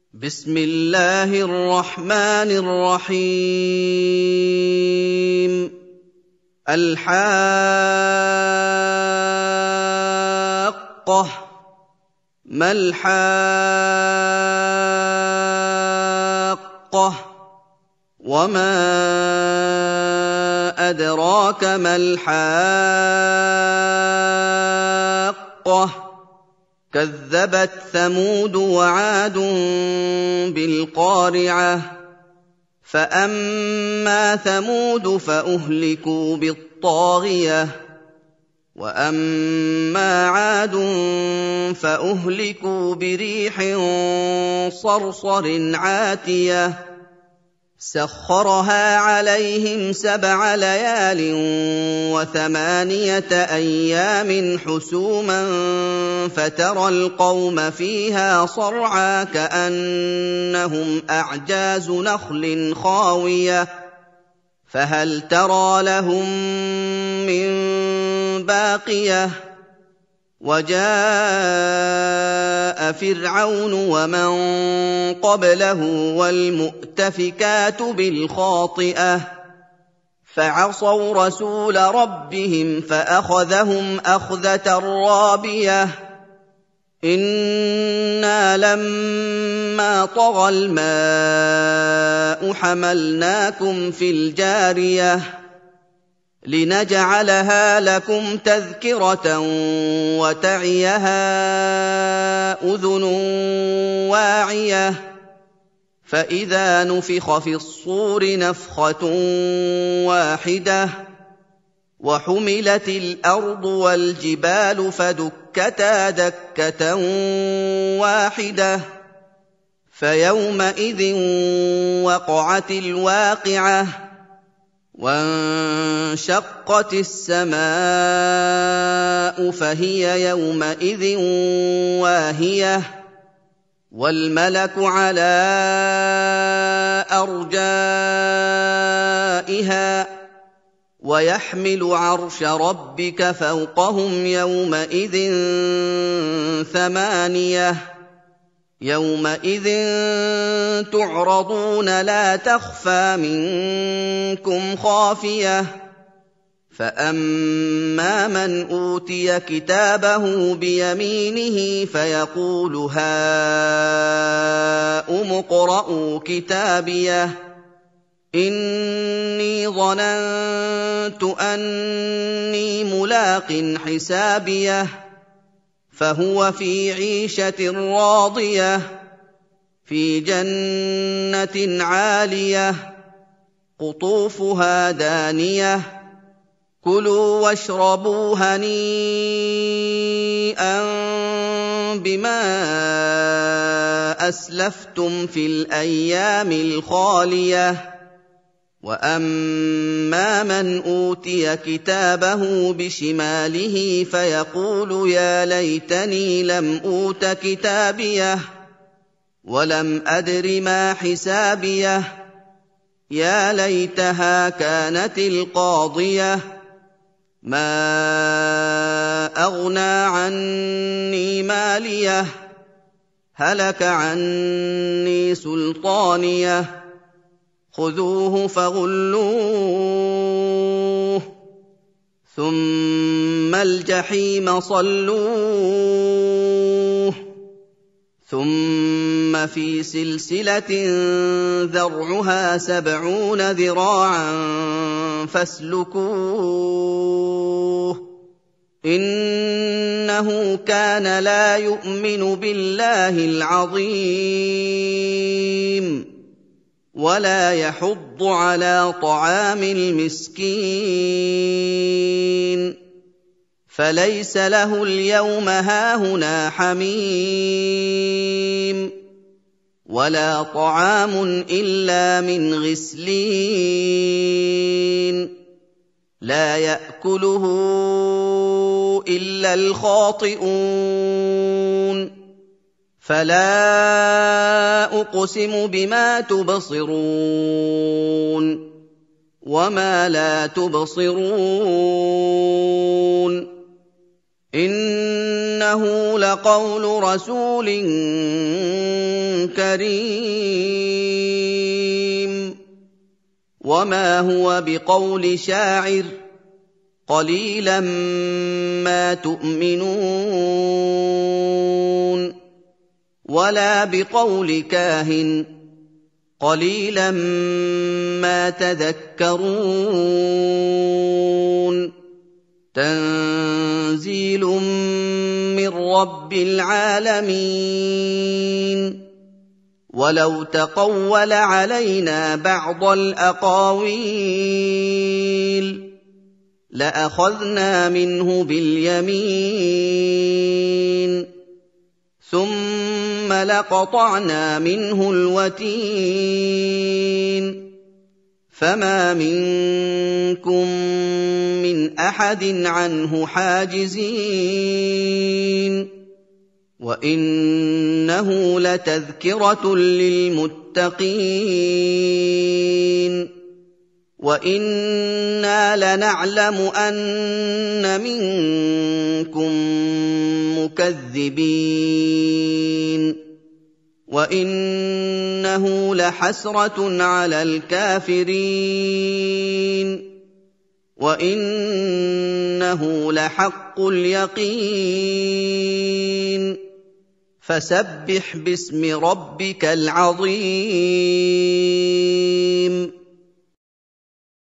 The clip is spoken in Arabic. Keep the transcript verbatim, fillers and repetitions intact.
بسم الله الرحمن الرحيم الحاقة ما الحاقة وما أدراك ما الحاقة كذبت ثمود وعاد بالقارعة فأما ثمود فأهلكوا بالطاغية وأما عاد فأهلكوا بريح صرصر عاتية سخرها عليهم سبع ليال وثمانية أيام حسوما فترى القوم فيها صرعى كأنهم أعجاز نخل خاوية فهل ترى لهم من باقية وجاء فرعون ومن قبله والمؤتفكات بالخاطئة فعصوا رسول ربهم فأخذهم أخذة رابية إنا لما طغى الماء حملناكم في الجارية لنجعلها لكم تذكرة وتعيها أذن واعية فإذا نفخ في الصور نفخة واحدة وحملت الأرض والجبال فدكتا دكة واحدة فيومئذ وقعت الواقعة وانشقت السماء فهي يومئذ واهية والملك على أرجائها ويحمل عرش ربك فوقهم يومئذ ثمانية يومئذ تعرضون لا تخفى منكم خافية فأما من أوتي كتابه بيمينه فيقول هاؤم اقرءوا كتابيه إني ظننت أني ملاق حسابيه فهو في عيشة راضية في جنة عالية قطوفها دانية كلوا واشربوا هنيئا بما أسلفتم في الأيام الخالية وأما من أوتي كتابه بشماله فيقول يا ليتني لم أوت كتابيه ولم أدر ما حسابيه يا ليتها كانت القاضية ما أغنى عني ماليه هلك عني سلطانيه خذوه فغلوه ثم الجحيم صلوه ثم في سلسلة ذرعها سبعون ذراعا فاسلكوه إنه كان لا يؤمن بالله العظيم ولا يحض على طعام المسكين فليس له اليوم هاهنا حميم ولا طعام إلا من غسلين لا يأكله إلا الخاطئون فلا أقسم بما تبصرون وما لا تبصرون إن إِنَّهُ لَقَوْلُ رَسُولٍ كَرِيمٍ وَمَا هُوَ بِقَوْلِ شَاعِرٍ قَلِيلًا مَّا تُؤْمِنُونَ وَلَا بِقَوْلِ كَاهِنٍ قَلِيلًا مَّا تَذَكَّرُونَ تَنزِيلٌ مِّن رَّبِّ الْعَالَمِينَ وَلَوْ تَقَوَّلَ عَلَيْنَا بَعْضَ الْأَقَاوِيلِ لَأَخَذْنَا مِنْهُ بِالْيَمِينِ ثُمَّ لَقَطَعْنَا مِنْهُ الْوَتِينَ فَمَا مِنكُم مِّنْ أَحَدٍ عَنْهُ حَاجِزِينَ وَإِنَّهُ لَتَذْكِرَةٌ لِّلْمُتَّقِينَ وَإِنَّا لَنَعْلَمُ أَنَّ مِنكُم مُّكَذِّبِينَ وَإِنَّهُ لَحَسْرَةٌ عَلَى الْكَافِرِينَ وَإِنَّهُ لَحَقُّ الْيَقِينِ فَسَبِّحْ بِاسْمِ رَبِّكَ الْعَظِيمِ